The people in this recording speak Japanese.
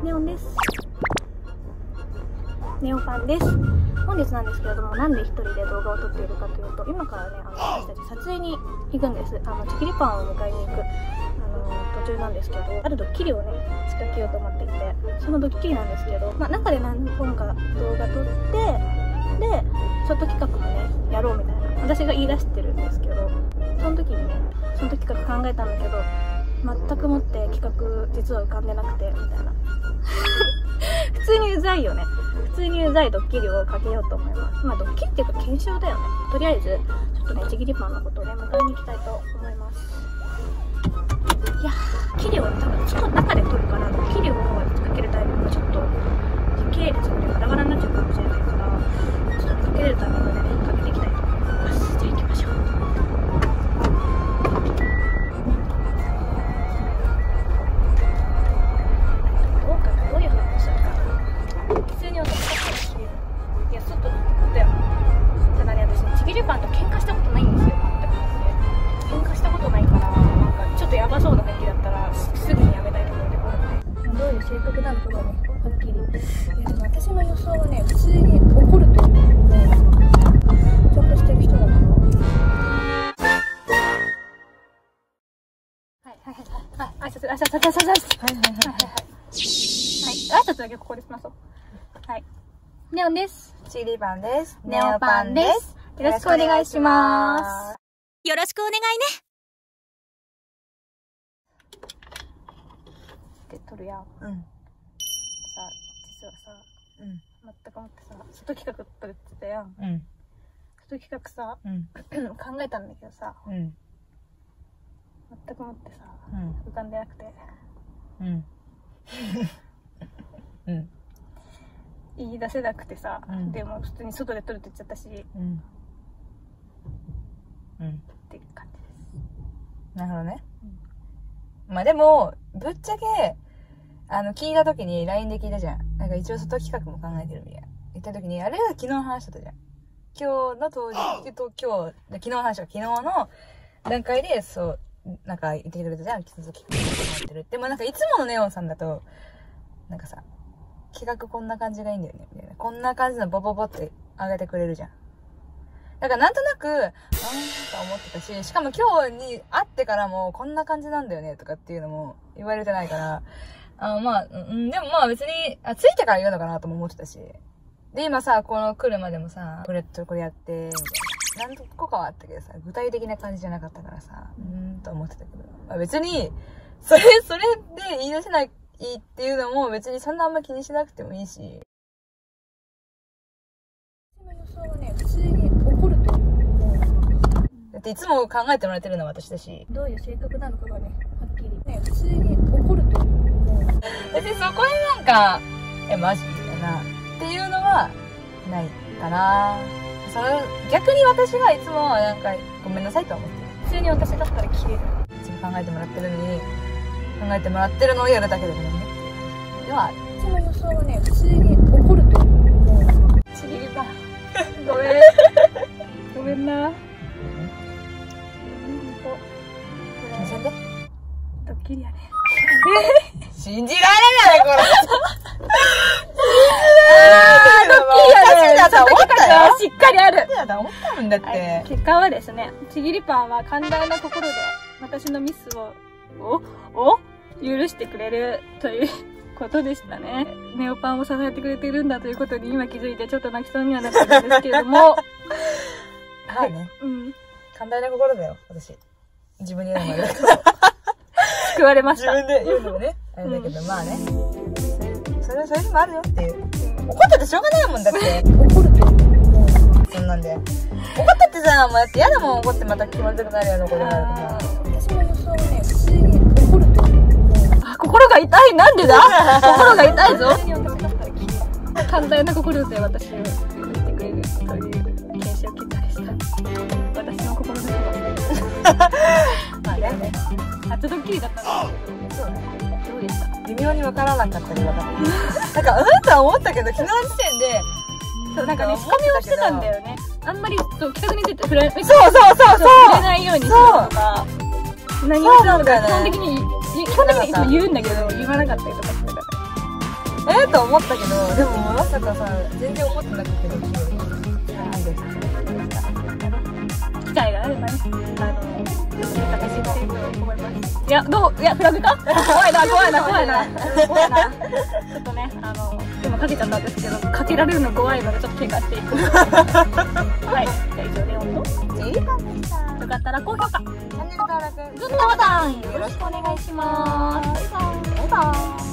ネオンです。ネオパンです。本日なんですけれども、なんで一人で動画を撮っているかというと、今からね、私たち撮影に行くんです。ちきりパンを迎えに行く、途中なんですけど、あるドッキリをね、仕掛けようと思っていて、そのドッキリなんですけど、中で何本か動画撮って、で、ショット企画もね、やろうみたいな、私が言い出してるんですけど、その時にね、その時企画考えたんだけど、全くもって企画実は浮かんでなくて、みたいな。普通にうざいよね。普通にうざいドッキリをかけようと思います。ドッキリっていうか検証だよね。とりあえず、ちょっとね、ちぎりパンのことをね、迎えに行きたいと思います。いやー、キリを多分、ちょっと中で撮るから、ドッキリをかけるタイミングがちょっと、時系列がね、ガラガラになっちゃうかもしれないから、ちょっとね、かけれるタイミングでね、かけていきたいと思います。じゃあ行きましょう。正確なのかがね、はっきり。でも私の予想はね、普通に怒るというちゃんとしてる人だから。挨拶だけここで済まそう。はい。ネオンです。 ちぎりパンです。 ネオパンです。よろしくお願いします。 よろしくお願いね。 って撮るやん。 うん。 実はさ、全くもってさ、外企画撮るって言ってたやん。 うん。 外企画さ、考えたんだけどさ、全くもってさ、浮かんでなくて。言い出せなくてさ、でも普通に外で撮るって言っちゃったし、っていう感じです。 なるほどね。でも、ぶっちゃけ、聞いた時に LINE で聞いたじゃん。なんか一応外企画も考えてるみたいな。言った時に、あれは昨日話してたじゃん。今日の当日と昨日の話は昨日の段階で、そう、なんか言ってくれたじゃん。外企画考えてるって。でもなんかいつものネオンさんだと、なんかさ、企画こんな感じがいいんだよね。みたいな。こんな感じのボボボって上げてくれるじゃん。だからなんとなく、と思ってたし、しかも今日に会ってからもこんな感じなんだよねとかっていうのも言われてないから、でも別に、ついてから言うのかなとも思ってたし。で、今さ、この来るまでもさ、これやって、みたいな。何個かはあったけどさ、具体的な感じじゃなかったからさ、と思ってたけど。別に、それで言い出せないっていうのも別にそんなあんま気にしなくてもいいし。 私の予想はね、普通に怒ると思う。 だっていつも考えてもらってるのは私だし。 どういう性格なのかがね、はっきり。ね、普通に怒ると思う。 別にそこでなんか、マジみたいな、っていうのは、ないかな。逆に私がいつもなんか、ごめんなさいとは思ってる。 普通に私だったら切れる。 いつも考えてもらってるのに、考えてもらってるのをやるだけでごめんねっていう感じではある。 私の予想はね、普通に怒ると思う。ちぎりパン。ごめん。ごめんな。 気にせんで。 ドッキリやね。 信じられないこれ。 ドッキリやね。 だと思ったよ。 しっかりある。 だと思ったんだって。 結果はですね、ちぎりパンは寛大な心で私のミスを許してくれるということでしたね。ネオパンを支えてくれているんだということに今気づいてちょっと泣きそうにはなってるんですけれども。 はい。寛大な心だよ、私。自分に言うのもあれだけど。 救われました。 自分で言うのもね、あれだけど、まあね。そういうのもあるよっていう。怒ったってしょうがないもんだって。 怒るってそんなんで。怒ったってさ、もうだって嫌だもん、怒ってまた気持ちよくなるようなことになるから。 私の予想はね、普通に怒るって心が痛い。なんでだ心が痛いぞ。寛大な心で私を許してくれるという検証結果でした。私の心の気はまあね、初ドッキリだったんですけど、そうね。どうでした？ 微妙に分からなかったり分かった。なんか、とは思ったけど、昨日の時点で、 そう、なんかね、仕込みをしてたんだよね。あんまり、企画について触れないようにしようとか、何をするのか基本的にいつも言うんだけど、言わなかったりとかしてたから。 と思ったけど、でもまさかさ、全然思ってなくて、なんで機会があればね、試していくと思います。いや、フラグか怖いな。ちょっとね、今かけちゃったんですけど、かけられるの怖いので、ちょっと怪我していく。はい。じゃあ以上、レオンと、 ジェイパンでした。 よかったら高評価、 チャンネル登録、 グッドボタン、よろしくお願いします。バイバーイ。